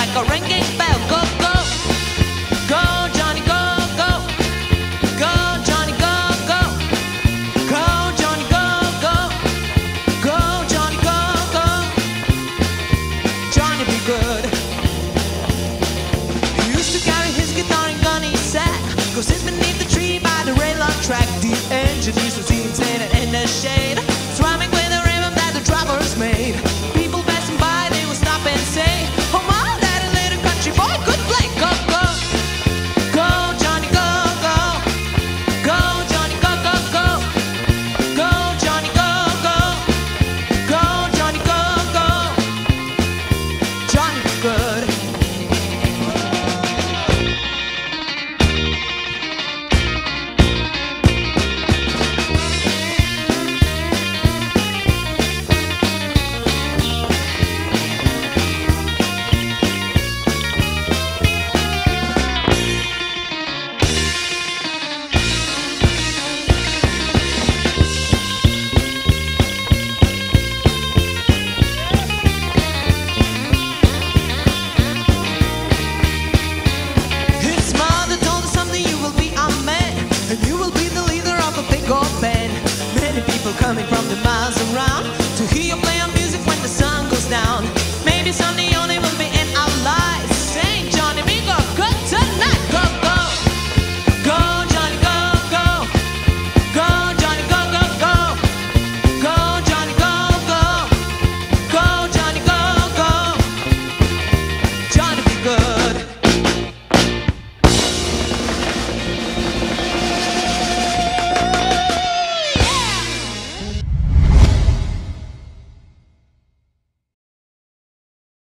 like a ringing bell. Go, go, go, Johnny, go, go, go, Johnny, go, go, go, Johnny, go, go, go, Johnny, go, go, Johnny, be good. He used to carry his guitar and gun, he said, go sit beneath the tree by the railroad track. The engine used to see him standing in the shade, thrumming with the rhythm that the drummers made. People passing by, they would stop and say, oh my, that little country boy could play. Go, go, go, Johnny, go, go, go, Johnny, go, go, go, go, Johnny, go, go, go, Johnny, go, go, Johnny, be good. His mother told him someday you will be a man, and you will be the leader of a big old band. Many people coming from the miles around to hear you play